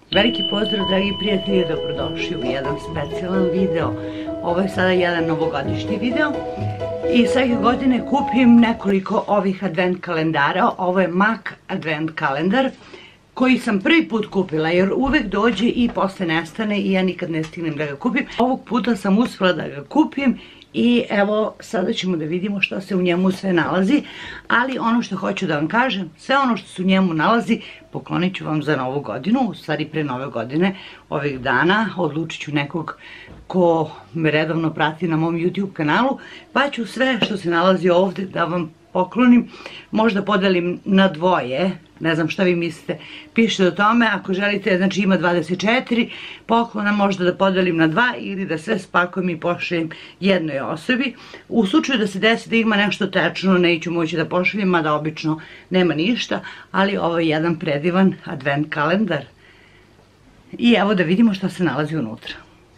Veliki pozdrav, dragi prijatelji, dobrodošli u jedan specijalan video. Ovo je sada jedan novogodišnji video i svake godine kupim nekoliko ovih advent kalendara. Ovo je MAK advent kalendar koji sam prvi put kupila jer uvek dođe i posle nestane i ja nikad ne stignem da ga kupim. Ovog puta sam uspela da ga kupim i evo sada ćemo da vidimo što se u njemu sve nalazi, ali ono što hoću da vam kažem, sve ono što se u njemu nalazi poklonit ću vam za novu godinu, u stvari pre nove godine, ovih dana, odlučit ću nekog ko me redovno prati na mom YouTube kanalu, pa ću sve što se nalazi ovdje da vam poklonim, možda podelim na dvoje, ne znam šta vi mislite, pišite o tome, ako želite, znači ima 24 poklona, možda da podelim na 2 ili da sve spakujem i pošaljem jednoj osobi. U slučaju da se desi da ima nešto tečno, neću moći da pošaljem, mada obično nema ništa, ali ovo je jedan predivan advent kalendar. I evo da vidimo šta se nalazi unutra.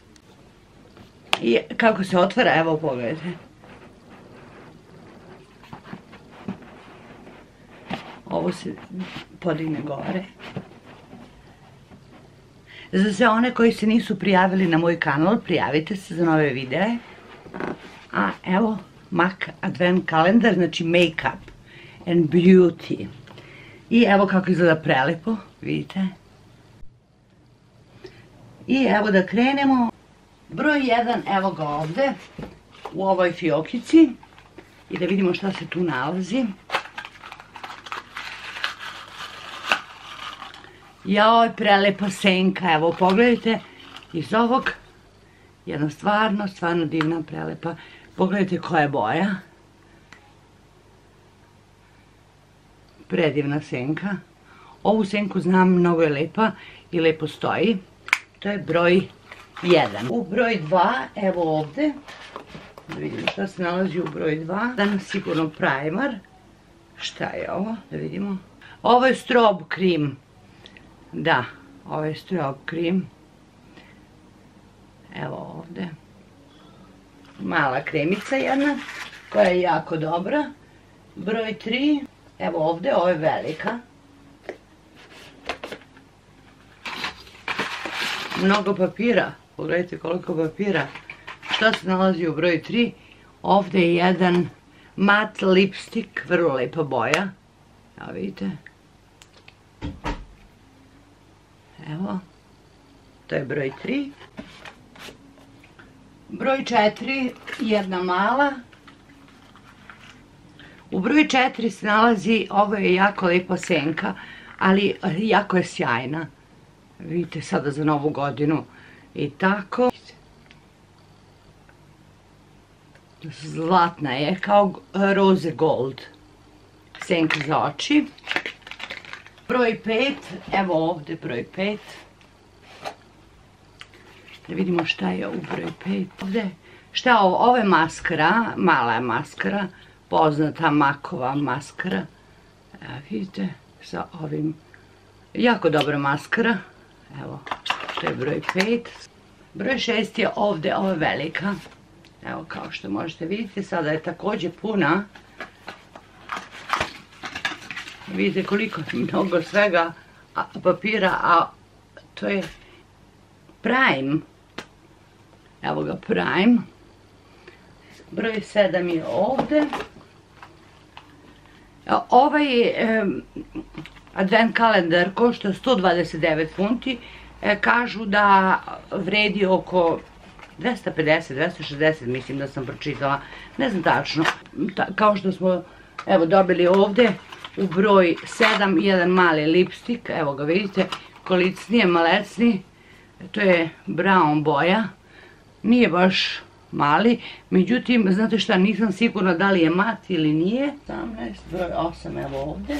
I kako se otvara, evo pogledajte. Ovo se podigne gore. Za sve one koji se nisu prijavili na moj kanal, prijavite se za nove videe. A evo MAK advent kalendar, znači Makeup and Beauty. I evo kako izgleda prelepo, vidite. I evo da krenemo. Broj 1, evo ga ovde, u ovoj fiokici. I da vidimo šta se tu nalazi. Joj, prelepa senka, evo pogledajte iz ovog, jedna stvarno divna, prelepa, pogledajte koja je boja, predivna senka, ovu senku znam, mnogo je lepa i lepo stoji, to je broj 1. U broj 2, evo ovde, da vidimo šta se nalazi u broj 2, danas sigurno primer, šta je ovo, da vidimo, ovo je strobe cream. Da, ovo je strobe cream. Evo ovde. Mala kremica jedna, koja je jako dobra. Broj 3, evo ovde, ovo je velika. Mnogo papira, pogledajte koliko papira. Šta se nalazi u broj 3? Ovde je jedan mat lipstick, vrlo lepa boja. Evo vidite. Evo, to je broj 3. Broj 4, jedna mala. U broj 4 se nalazi, ovo je jako lepa senka, ali jako je sjajna. Vidite sada za novu godinu. I tako. Zlatna je, kao rose gold. Senka za oči. Broj 5, evo ovdje broj 5. Da vidimo šta je u broj 5. Ovdje, šta je ovo? Ovo je maskara, mala je maskara, poznata makova maskara. Evo vidite, sa ovim, jako dobra maskara. Evo, to je broj 5. Broj 6 je ovdje, ovo je velika. Evo kao što možete vidjeti, sada je također puna. Vidite koliko mnogo svega papira, a to je Prime. Evo ga Prime. Broj 7 je ovdje. Ovaj advent kalendar košta 129 funti. Kažu da vredi oko 250, 260, mislim da sam pročitala. Ne znam tačno. Kao što smo evo dobili ovdje. U broj 7 jedan mali lipstik, evo ga vidite, kolicnije, malecni, to je brown boja, nije baš mali, međutim, znate šta, nisam sigurna da li je mat ili nije. 18, broj 8, evo ovdje.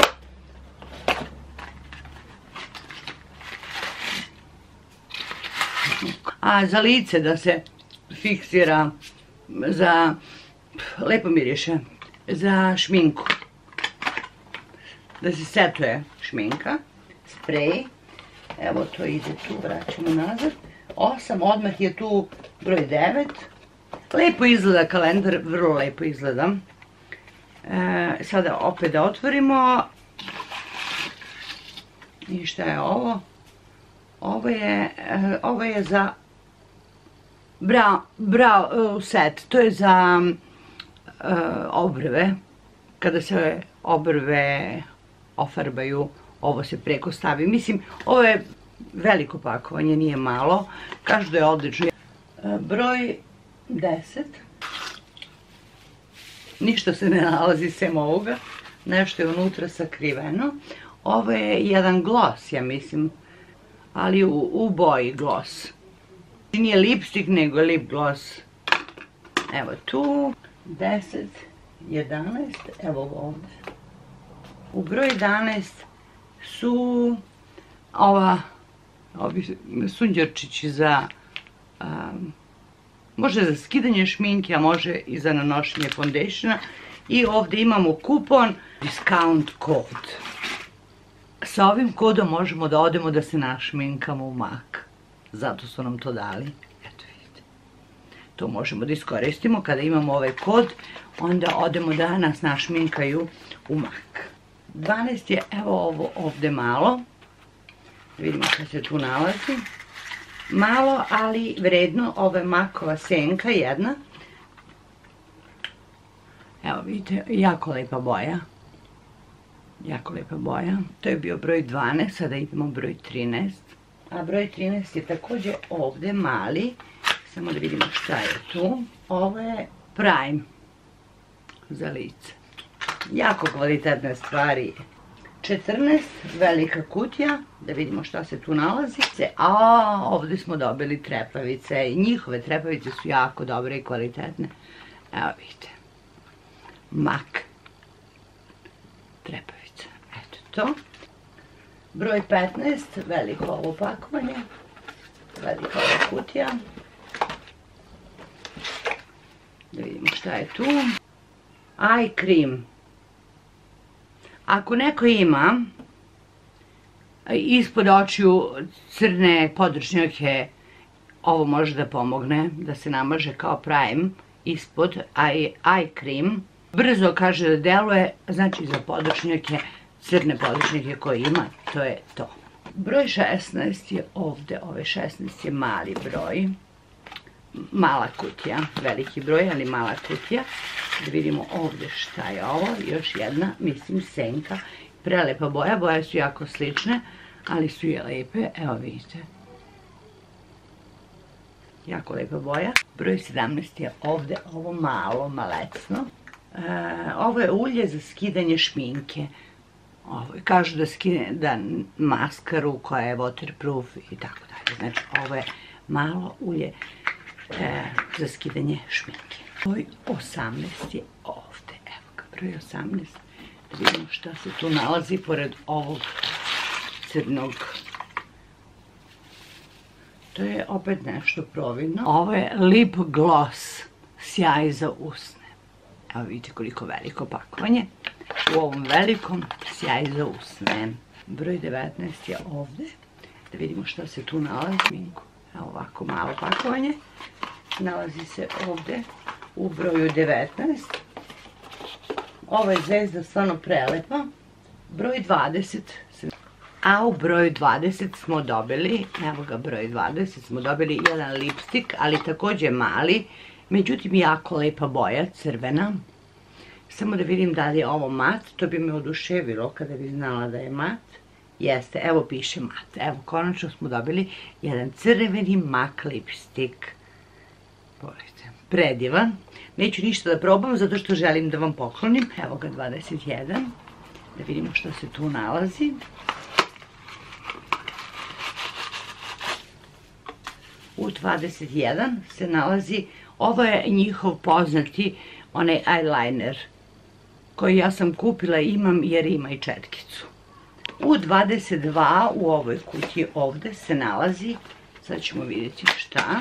A za lice da se fiksira, za, lepo miriše, za šminku. Da se setuje šminka, sprej, evo to ide tu, vraćamo nazad, 8, odmah je tu broj 9, lepo izgleda kalendar, vrlo lepo izgleda, sada opet da otvorimo, i šta je ovo, Ovo je za brow set, to je za obrve. Kada se obrve ofarbaju, ovo se preko stavi. Mislim, ovo je veliko pakovanje, nije malo. Kažu da je odlično. Broj 10. Ništa se ne nalazi sem ovoga. Nešto je unutra sakriveno. Ovo je jedan gloss, ja mislim. Ali u boji gloss. Nije lipstick, nego je lip gloss. Evo tu. 10, 11. Evo ovdje. U broj 11 su ovi sunđerčići za može za skidanje šminke, a može i za nanošenje fondationa. I ovdje imamo kupon discount kod. Sa ovim kodom možemo da odemo da se našminkamo u mak. Zato su nam to dali. Eto vidite. To možemo da iskoristimo kada imamo ovaj kod. Onda odemo da nas našminkaju u mak. 12 je evo ovo ovdje malo. Vidimo kad se tu nalazi. Malo, ali vredno. Ovo je makova senka jedna. Evo vidite, jako lepa boja. Jako lepa boja. To je bio broj 12, sada idemo broj 13. A broj 13 je također ovdje mali. Samo da vidimo šta je tu. Ovo je prime za lice. Jako kvalitetne stvari. 14, velika kutija. Da vidimo šta se tu nalazi. A ovdje smo dobili trepavice. Njihove trepavice su jako dobre i kvalitetne. Evo vidite. Mak. Trepavica. Eto to. Broj 15, veliko ovo pakovanje. Velika ova kutija. Da vidimo šta je tu. Eye cream. Ako neko ima ispod očiju crne podršnjake, ovo može da pomogne, da se namaže kao prime ispod eye cream. Brzo kaže da deluje, znači za podršnjake, crne podršnjake koje ima, to je to. Broj 16 je ovdje, ovaj 16 je mali broj. Mala kutija, veliki broj, ali mala kutija. Da vidimo ovdje šta je ovo, još jedna, mislim senka. Prelepa boja, boje su jako slične, ali su i lepe, evo vidite. Jako lepa boja. Broj 17 je ovdje, ovo malo, malecno. Ovo je ulje za skidanje šminke. Kažu da maskaru koja je waterproof i tako dalje. Znači ovo je malo ulje za skidanje šminke. Broj 18 je ovdje. Evo ga, broj 18. Da vidimo šta se tu nalazi pored ovog crnog. To je opet nešto providno. Ovo je lip gloss. Sjaj za usne. Evo vidite koliko veliko pakovanje. U ovom velikom sjaj za usne. Broj 19 je ovdje. Da vidimo šta se tu nalazi. Evo ovako malo pakovanje. Nalazi se ovdje u broju 19. Ova je zvezda stvarno prelepa. Broj 20. A u broju 20 smo dobili, evo ga broj 20, smo dobili jedan lipstick, ali također mali. Međutim, jako lepa boja, crvena. Samo da vidim da li je ovo mat, to bi me oduševilo kada bi znala da je mat. Jeste, evo piše mat. Evo, konačno smo dobili jedan crveni mak lipstick. Pogledajte, predivan. Neću ništa da probam zato što želim da vam poklonim. Evo ga 21. Da vidimo što se tu nalazi. U 21 se nalazi, ovo je njihov poznati onaj eyeliner koji ja sam kupila, imam jer ima i četkicu. U 22 u ovoj kutiji ovdje se nalazi, sad ćemo vidjeti šta.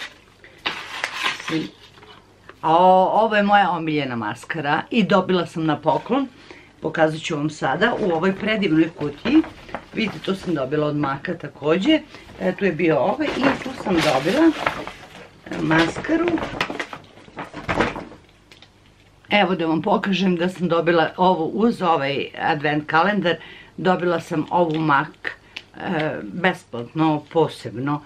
Ovo je moja omiljena maskara i dobila sam na poklon. Pokazat ću vam sada u ovoj predivnoj kutiji. Vidite, tu sam dobila od Maka također. Tu je bio ovaj i tu sam dobila maskaru. Evo da vam pokažem da sam dobila ovo uz ovaj advent kalendar. Dobila sam ovu Mak besplatno, posebno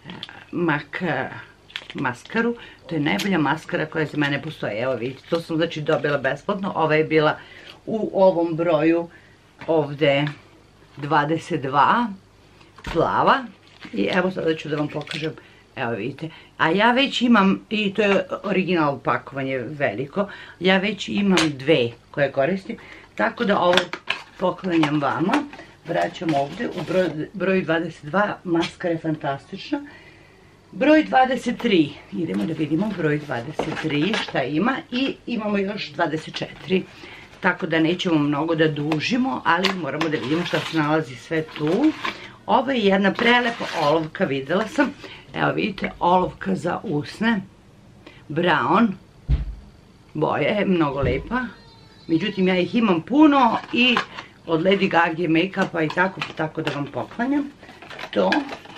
maskaru. To je najbolja maskara koja za mene postoji. Evo vidite, to sam znači dobila besplatno. Ova je bila u ovom broju ovde 22 plava. I evo sada ću da vam pokažem. Evo vidite. A ja već imam, i to je original pakovanje veliko, ja već imam dve koje koristim. Tako da ovo poklanjam vama. Vraćam ovde u broj 22. Maskara je fantastična. Broj 23, idemo da vidimo broj 23 šta ima i imamo još 24, tako da nećemo mnogo da dužimo, ali moramo da vidimo šta se nalazi sve tu. Ovo je jedna prelepa olovka, videla sam, evo vidite, olovka za usne, brown, boja je mnogo lepa, međutim ja ih imam puno i od Lady Gaga make-upa i tako da vam poklanjam to.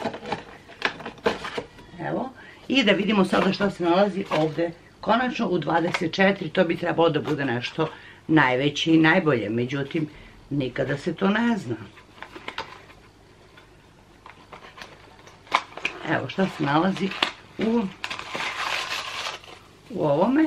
Evo, i da vidimo sada šta se nalazi ovde. Konačno u 24, to bi trebalo da bude nešto najveće i najbolje, međutim, nikada se to ne zna. Evo šta se nalazi u ovome.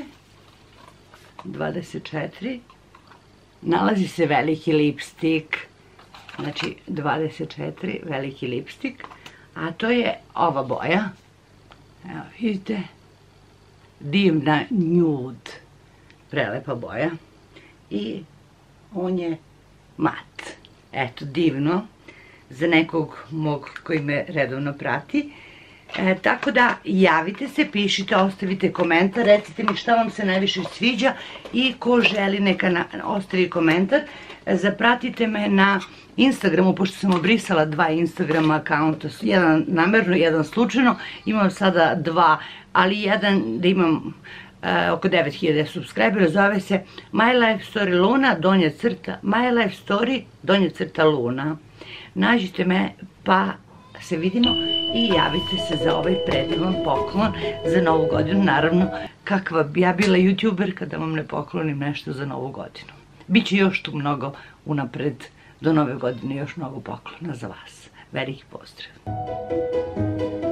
24. Nalazi se veliki lipstik, znači 24, veliki lipstik, a to je ova boja. Evo vidite, divna nude, prelepa boja i on je mat, eto divno, za nekog mog koji me redovno prati, tako da javite se, pišite, ostavite komentar, recite mi šta vam se najviše sviđa i ko želi neka ostavi komentar. Zapratite me na Instagramu, pošto sam obrisala 2 Instagram akaunta, jedan namerno, jedan slučajno, imam sada 2, ali jedan da imam oko 9000 subscribera, zove se My Life Story Luna, My Life Story, Luna. Nađite me pa se vidimo i javite se za ovaj predivan poklon za Novu godinu. Naravno, kakva bi ja bila youtuber kada vam ne poklonim nešto za Novu godinu. Biće još tu mnogo unapred do Nove godine, još mnogo poklona za vas. Veliki pozdrav!